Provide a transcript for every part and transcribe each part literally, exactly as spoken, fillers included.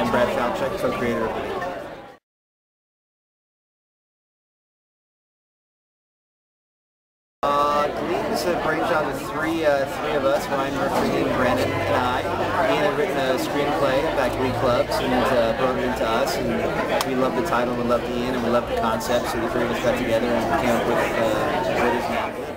I'm Brad Falchuk, co-creator of Glee. Uh, Glee is a great job of three, uh, three of us, Ryan Murphy and Brennan and I. Ian had written a screenplay about Glee clubs and uh, brought it into us, and we loved the title, we loved Ian, and we loved the concept, so the three of us got together and came up with uh, what is now Glee.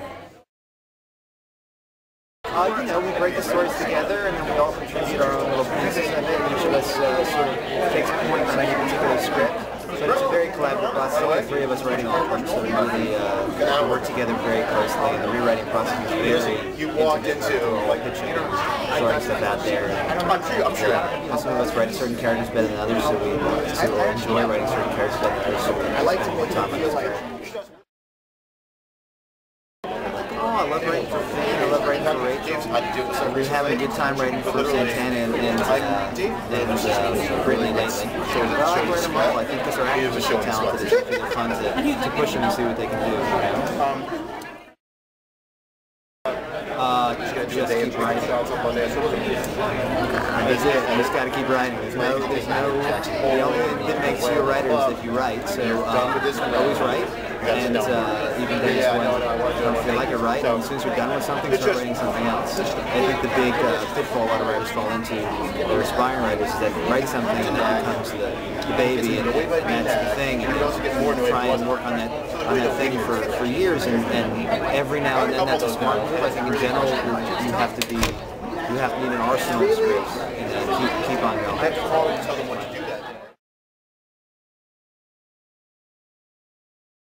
Uh, you know, we break the stories together, and then we all contribute our own little pieces of it. Each of us uh, sort of takes points on any particular script. But it's a very collaborative process. The three of us writing all parts, so we really uh, work together very closely, and the rewriting process is very you walked into like the pitching, sorting stuff out there. I'm sure. I'm sure. And some of us write certain characters better than others, so we so enjoy writing certain characters better than others. So we I like to put time on those characters. Oh, I love writing for Finn. I love writing for Rachel. So we're having a good time writing for Santana and and, uh, and uh, Brittany lately. So well, I like them all. I think because our actors are so talented, it's really fun to, to push them and see what they can do. You know? Uh, just keep writing. That's it. You just got to keep writing. There's no, there's no. The only thing that makes you a writer is if you write. So um, always write. And uh, even days when you don't feel like it, right? And as soon as you're done with something, start writing something else. I think the big uh, pitfall a lot of writers fall into, they're aspiring writers, is that they write something and that becomes the, the baby, and, and that's the thing. And you try and work on that on that thing for, for years, and, and every now and then that's a smart move. I think in general you have to be, you have to need an arsenal of scripts and uh, keep keep on going.